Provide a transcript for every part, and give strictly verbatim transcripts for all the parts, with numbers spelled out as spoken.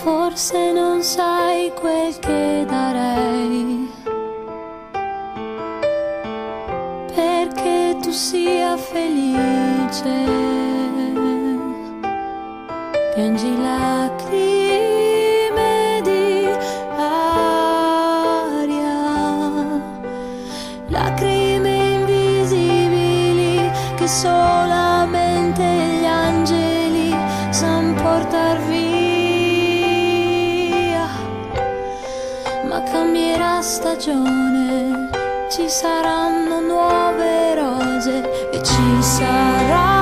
Forse non sai quel che darei perché tu sia felice. Piangi lacrime di aria, lacrime invisibili che solamente gli angeli san portar via. Ma cambierà stagione, ci saranno nuove rose e ci sarà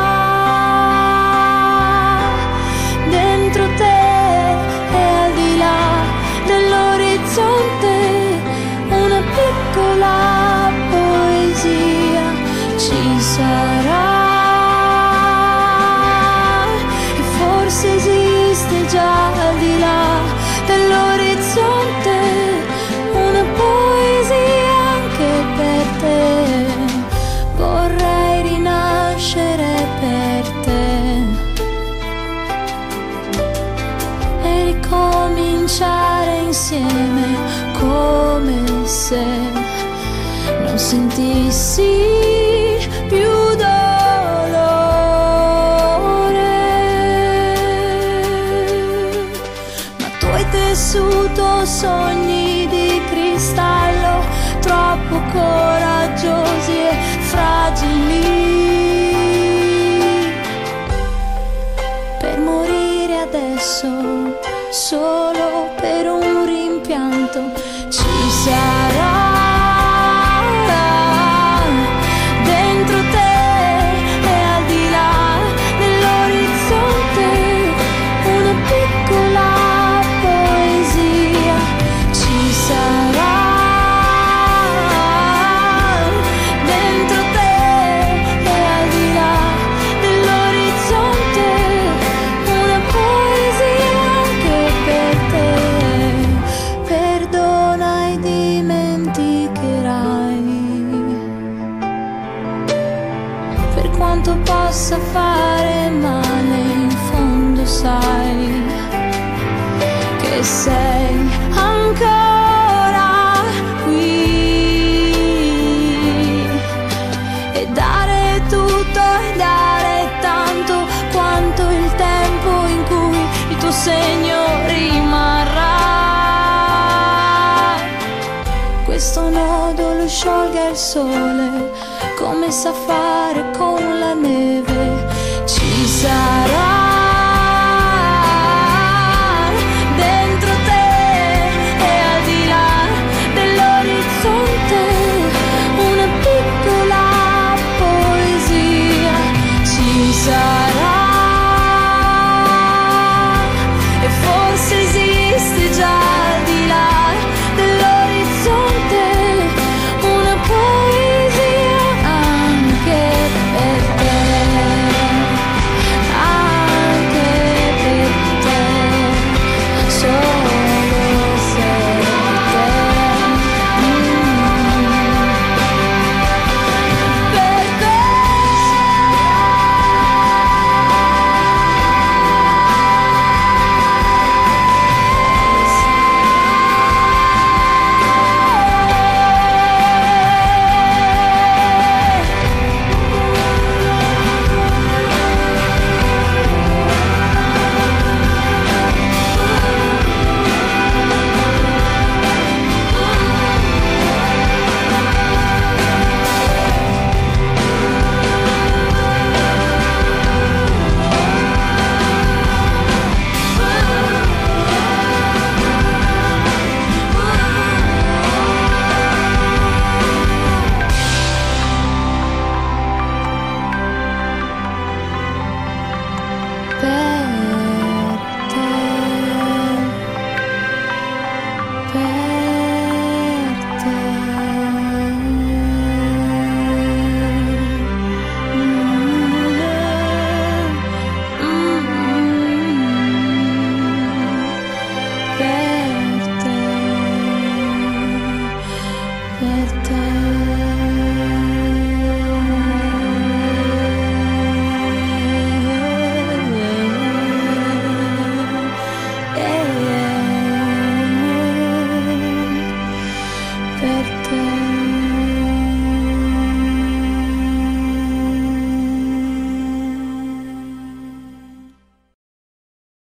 dentro te e al di là dell'orizzonte una piccola poesia. Ci sarà e forse esiste già al di là dell'orizzonte una poesia anche per te. Vorrei rinascere per te e ricominciare insieme come se non sentissi più dolore. Ma tu hai tessuto sogni di cristallo troppo coraggiosi e fragili per morire adesso solo per un rimpianto. Ci sarà dentro te e al di là dell'orizzonte una piccola poesia. Ci sarà dentro te e al di là dell'orizzonte una poesia anche per te. Perdona e dimenticherai. Per quanto possa fare male, in fondo sai che sei ancora qui. E dare tutto e dare tanto quanto il tempo in cui il tuo segno rimarrà. Questo nodo lo sciolga il sole come sa fare con la neve. Ci sarà